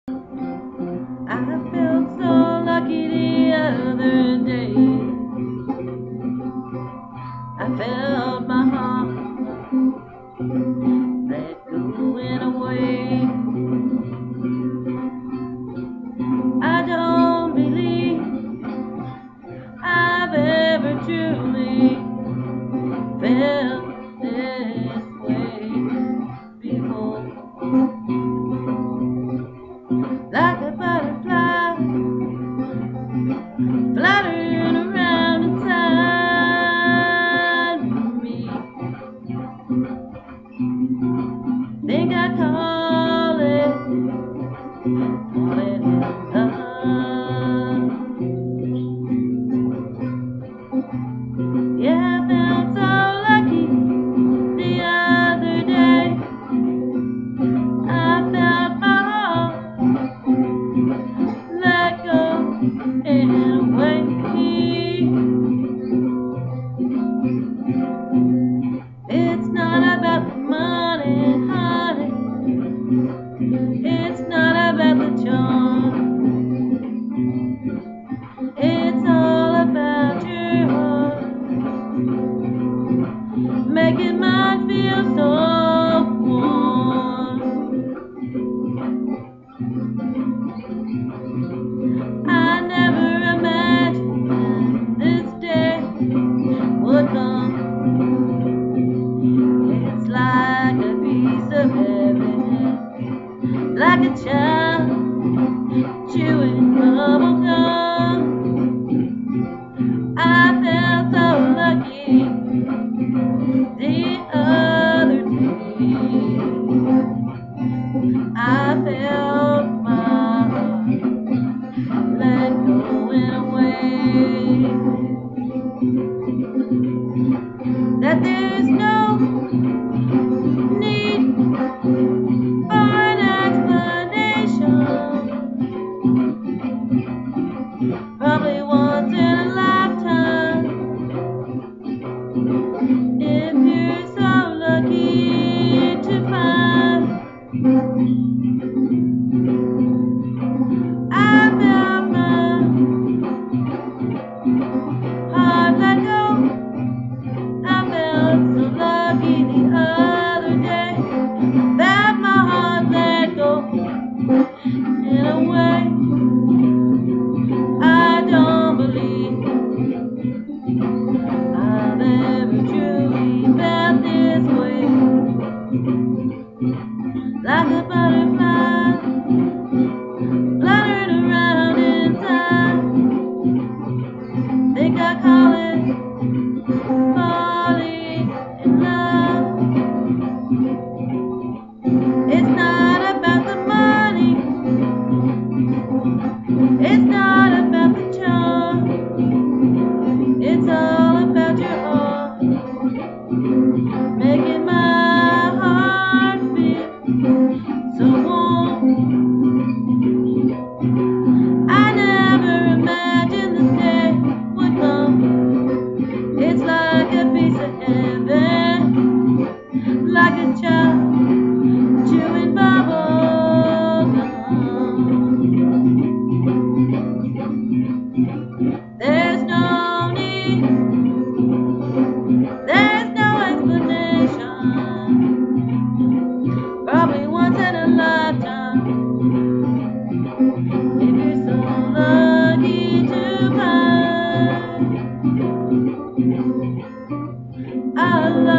I felt so lucky the other day. I felt my heart let go in a way. I don't believe I've ever truly felt this way before. Like a butterfly fluttering around inside me. Think I call it falling in love. Yeah, I felt so lucky the other day. I felt my heart let go in a way. It's not about the money, honey. It's not about the charm. It's all about your heart, making mine feel so warm. I never imagined this day would come. It's like a piece of heaven, like a child chewing bubble gum. I felt so lucky the other day. I felt my heart let go in a way that there's no need for an explanation. Probably once in a lifetime. If you're so lucky to find, I felt my heart let go. I felt so lucky the other day that my heart let go in a way I don't believe I've ever truly felt this way. Like a butterfly fluttering around inside. Think I call it falling in love. It's not about the money. It's not about the charm. It's all about your heart, making my heart feel so warm. I never imagined this day would come. It's like a piece of heaven, like a child chewing bubble gum. There's no need, there's no explanation. Probably once in a lifetime. If you're so lucky to find, I love